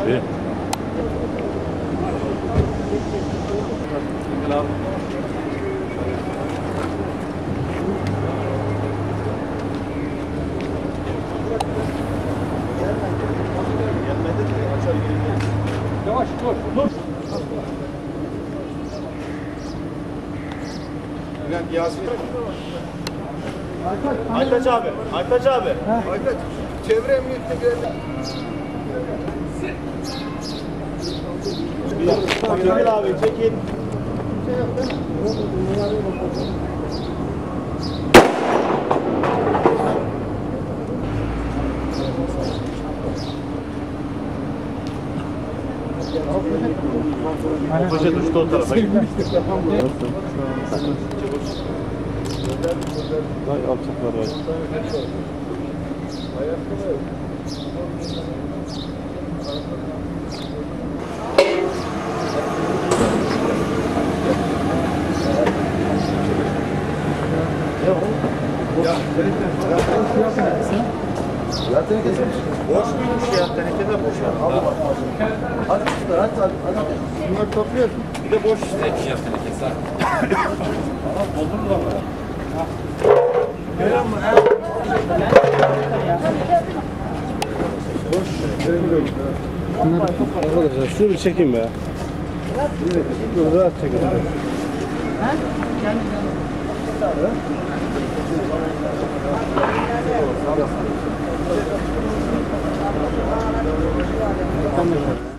Tabii. Yavaş dur. Aytaç abi. Aytaç abi. Aytaç. Çevre emniyetine göre. Çekil abi çekil. Poşet uçtu o tarafa. Vay alçaklar var. Ya tenekesi boş muymuş ya? Teneke de boş ya. Hadi çocuklar hadi. Bunları topluyorsun. Bir de boş işte. Şişe tenekesi. Doldurdu ama. Görüyor musun? Arkadaşlar şunu bir çekeyim be. Dur rahat çekin. Ha? Gel.